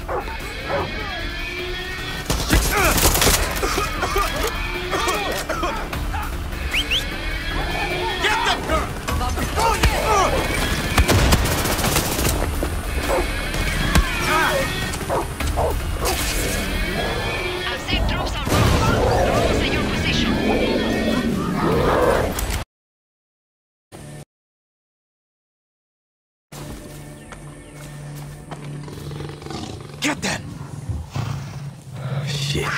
Get them! Shit.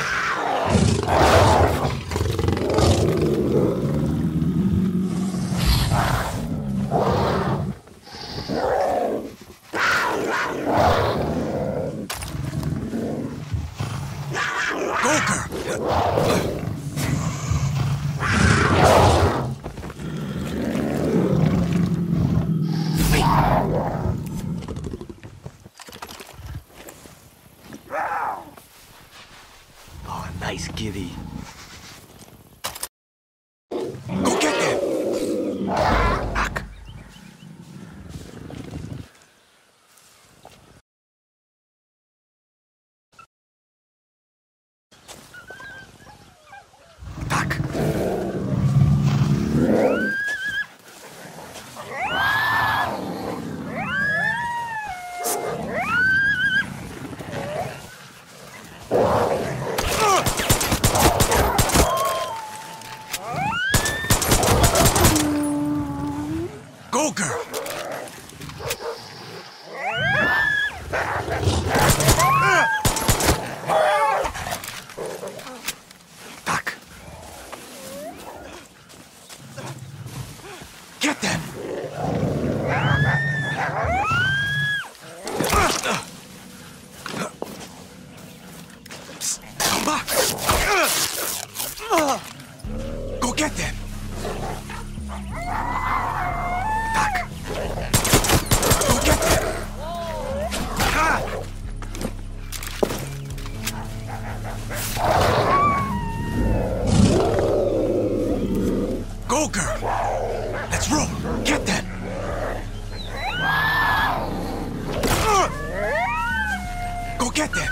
Oh, nice kitty. Go get them! Ack. Attack. Go, girl! Back! Get them! Come back! Go get them! Attack! Go get them! Go, girl! Let's roll! Get them! Go get them!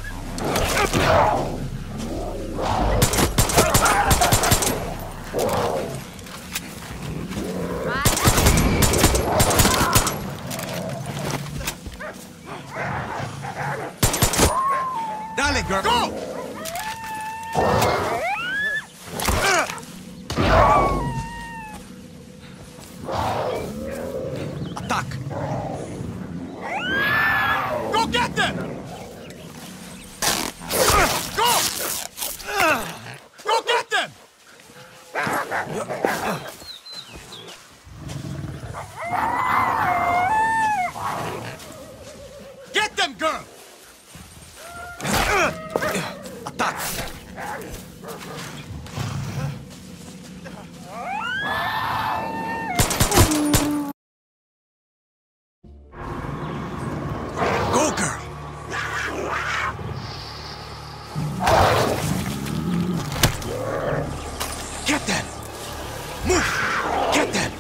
Dale, girl! Go! Attack! Go get them! Go! Go get them! Get them, girl! Attack! Go, girl! Get them! Move! Get them!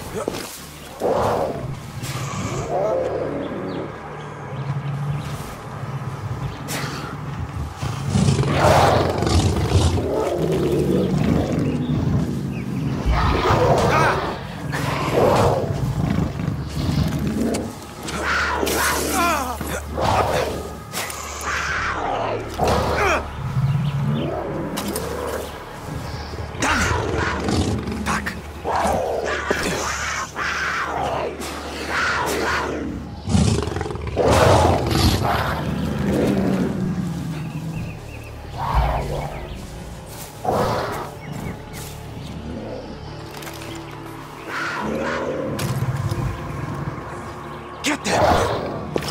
Get them!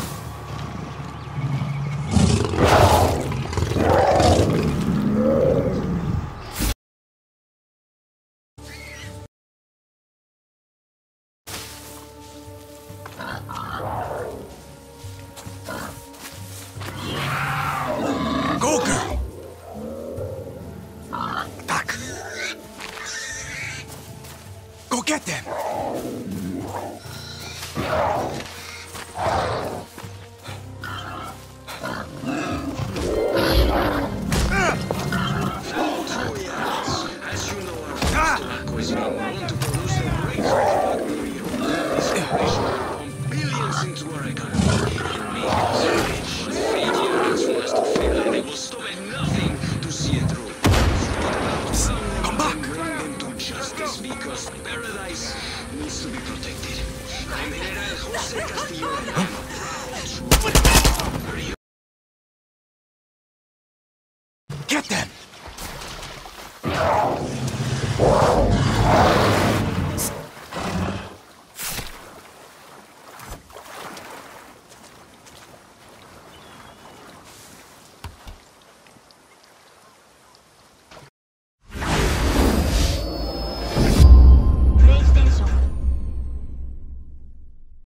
Go, girl! Attack! Go get them! Get them!